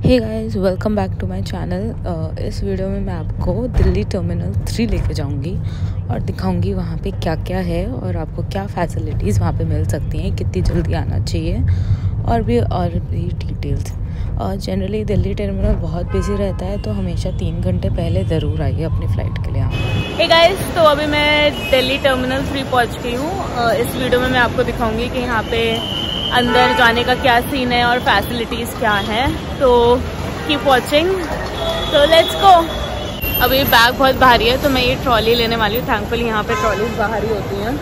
Hey guys, welcome back to my channel. इस video में मैं आपको दिल्ली टर्मिनल 3 लेके जाऊंगी और दिखाऊंगी वहाँ पे क्या क्या है और आपको क्या फैसिलिटीज़ वहाँ पे मिल सकती हैं, कितनी जल्दी आना चाहिए और भी डिटेल्स। और जनरली दिल्ली टर्मिनल बहुत बिजी रहता है, तो हमेशा 3 घंटे पहले ज़रूर आइए अपनी फ़्लाइट के लिए। हे गाइस, तो अभी मैं दिल्ली टर्मिनल 3 पहुँच गई हूँ। इस वीडियो में मैं आपको दिखाऊंगी कि यहाँ पे अंदर जाने का क्या सीन है और फैसिलिटीज़ क्या हैं, तो कीप वॉचिंग। तो लेट्स गो। अभी बैग बहुत भारी है तो मैं ये ट्रॉली लेने वाली हूँ। थैंकफुली यहाँ पे ट्रॉलीज बाहर ही होती हैं।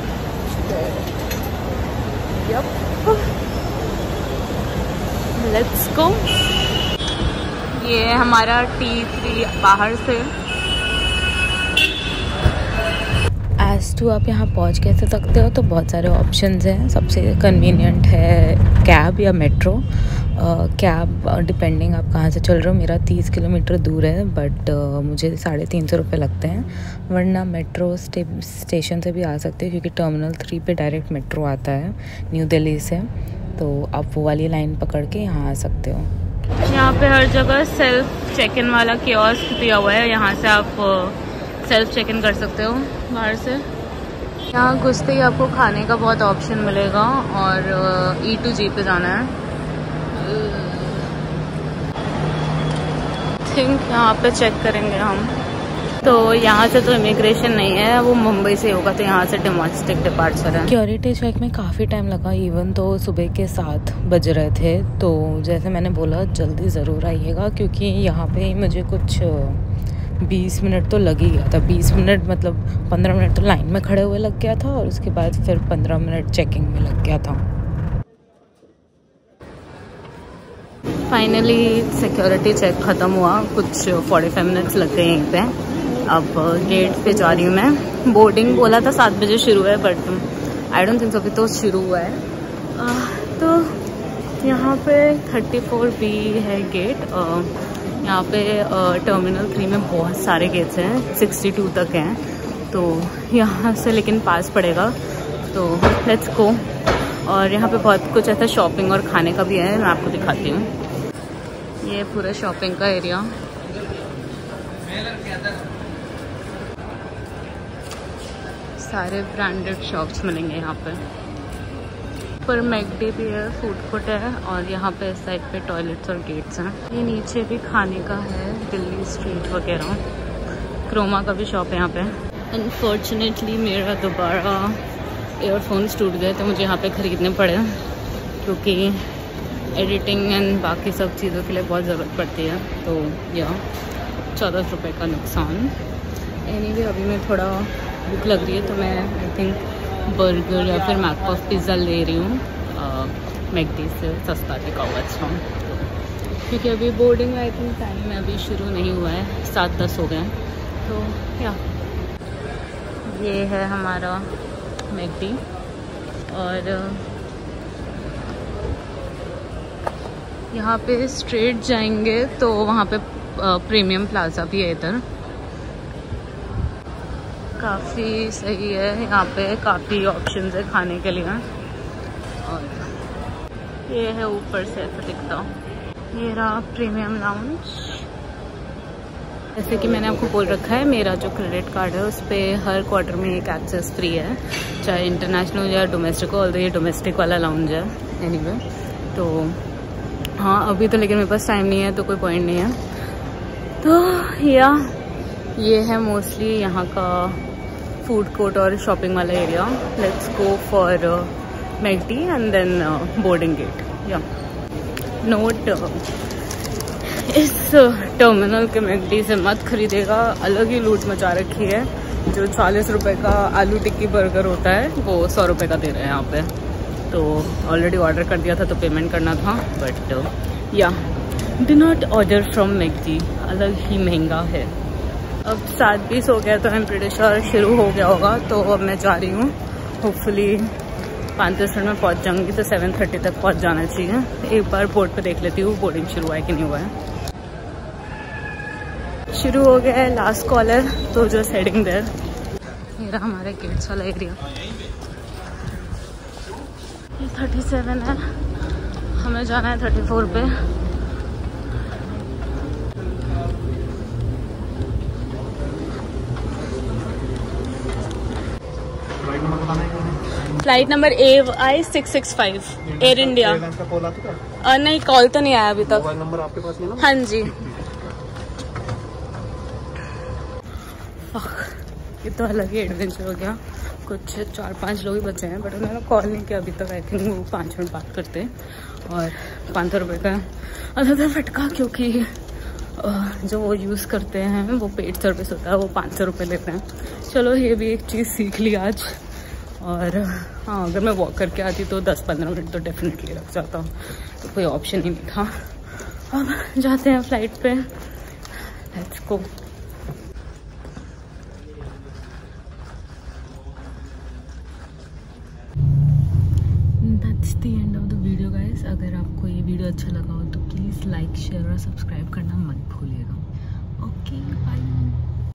Let's go. ये हमारा T3 बाहर से। एज़ टू आप यहाँ पहुँच कैसे सकते हो, तो बहुत सारे ऑप्शंस हैं। सबसे कन्वीनियंट है कैब या मेट्रो। कैब डिपेंडिंग आप कहाँ से चल रहे हो। मेरा 30 किलोमीटर दूर है, बट मुझे 350 रुपये लगते हैं। वरना मेट्रो स्टेशन से भी आ सकते हो, क्योंकि टर्मिनल 3 पे डायरेक्ट मेट्रो आता है न्यू दिल्ली से, तो आप वो वाली लाइन पकड़ के यहाँ आ सकते हो। यहाँ पे हर जगह सेल्फ चेक इन वाला कियोस्क दिया हुआ है। यहाँ से आप सेल्फ चेक इन कर सकते हो बाहर से। यहाँ घुसते ही आपको खाने का बहुत ऑप्शन मिलेगा और E2G पे जाना है। थिंक यहाँ पे चेक करेंगे हम। तो यहाँ से तो इमिग्रेशन नहीं है, वो मुंबई से होगा, तो यहाँ से डोमेस्टिक डिपार्चर है। सिक्योरिटी चेक में काफ़ी टाइम लगा, इवन तो सुबह के 7 बज रहे थे। तो जैसे मैंने बोला, जल्दी ज़रूर आइएगा, क्योंकि यहाँ पे मुझे कुछ 20 मिनट तो लग ही गया था। 20 मिनट मतलब 15 मिनट तो लाइन में खड़े हुए लग गया था, और उसके बाद फिर 15 मिनट चेकिंग में लग गया था। फाइनली सिक्योरिटी चेक ख़त्म हुआ। कुछ 45 मिनट्स लग गए यहीं पे। अब गेट पे जा रही हूँ मैं। बोर्डिंग बोला था 7 बजे शुरू है, but I don't think so अभी तो शुरू हुआ है। तो यहाँ पे 34B है गेट। यहाँ पे टर्मिनल 3 में बहुत सारे गेट्स हैं, 62 तक हैं। तो यहाँ से लेकिन पास पड़ेगा, तो लेट्स गो। और यहाँ पे बहुत कुछ ऐसा शॉपिंग और खाने का भी है, मैं आपको दिखाती हूँ। ये पूरा शॉपिंग का एरिया। सारे ब्रांडेड शॉप्स मिलेंगे यहाँ पे। पर मैकडी भी है, फूड कोर्ट है, और यहाँ पे इस साइड पे टॉयलेट्स और गेट्स हैं। ये नीचे भी खाने का है, दिल्ली स्ट्रीट वगैरह। क्रोमा का भी शॉप है यहाँ पे। अनफॉर्चुनेटली मेरा दोबारा ईयरफोन्स टूट गए, तो मुझे यहाँ पे ख़रीदने पड़े, क्योंकि एडिटिंग एंड बाकी सब चीज़ों के लिए बहुत ज़रूरत पड़ती है। तो यह 14 रुपये का नुकसान। एनीवे अभी मैं थोड़ा भूख लग रही है, तो मैं आई थिंक बर्गर या फिर मैकपफ पिज़्ज़ा ले रही हूँ मैकडी से। सस्ता टिका हुआ अच्छा, क्योंकि अभी बोर्डिंग आई थिंक टाइम में अभी शुरू नहीं हुआ है, 7:10 हो गए हैं। तो या ये है हमारा मैकडी। और यहाँ पे स्ट्रेट जाएंगे तो वहाँ पे प्रीमियम प्लाजा भी है इधर। काफ़ी सही है, यहाँ पे काफ़ी ऑप्शंस है खाने के लिए। और ये है ऊपर से ऐसा दिखता। ये रहा प्रीमियम लाउंज। जैसे कि मैंने आपको बोल रखा है, मेरा जो क्रेडिट कार्ड है उस पर हर क्वार्टर में एक एक्सेस फ्री है, चाहे इंटरनेशनल या डोमेस्टिक हो। ऑल्दो ये डोमेस्टिक वाला लाउंज है। एनीवे तो हाँ, अभी तो लेकिन मेरे पास टाइम नहीं है, तो कोई पॉइंट नहीं है। तो या ये है मोस्टली यहाँ का फूड कोर्ट और शॉपिंग वाला area. Let's go for McD and then boarding gate. Yeah note, इस टर्मिनल के मैकडी से मत खरीदेगा, अलग ही लूट मचा रखी है। जो 40 रुपये का आलू टिक्की बर्गर होता है, वो 100 रुपये का दे रहे हैं यहाँ पे। तो ऑलरेडी ऑर्डर कर दिया था, तो पेमेंट करना था, but yeah do not order from McD, अलग ही महंगा है। अब 7:20 हो गया, तो मैं प्रीटी श्योर शुरू हो गया होगा। तो अब मैं जा रही हूँ, होपफुली 5-10 मिनट में पहुँच जाऊँगी, तो 7:30 तक पहुँच जाना चाहिए। एक बार बोर्ड पे देख लेती हूँ बोर्डिंग शुरू हुआ है कि नहीं हुआ है। शुरू हो गया है, लास्ट कॉल है, तो जो हेडिंग देयर। मेरा हमारे गेट्स वाला एरिया 37 है, हमें जाना है 34 पे। Flight number AI665 Air India. नहीं, कॉल तो नहीं आया अभी तक। मोबाइल नंबर आपके पास है ना? हाँ जी। ये तो अलग ही एडवेंचर हो गया। कुछ 4-5 लोग ही बचे हैं, बट उन्होंने कॉल नहीं किया अभी तक। आई थिंक वो 5 मिनट बात करते हैं। और 500 रुपये का आधा फटका, क्योंकि जो वो यूज़ करते हैं वो पेड सर्विस होता है, वो 500 रुपये लेते हैं। चलो ये भी एक चीज़ सीख ली आज। और हाँ, अगर मैं वॉक करके आती तो 10-15 मिनट तो डेफिनेटली लग जाता, तो कोई ऑप्शन ही नहीं था। अब जाते हैं फ्लाइट पे, let's go. That's the end of the video guys. अगर आपको ये वीडियो अच्छा लगा हो तो प्लीज़ लाइक, शेयर और सब्सक्राइब करना मत भूलिएगा। Okay, bye.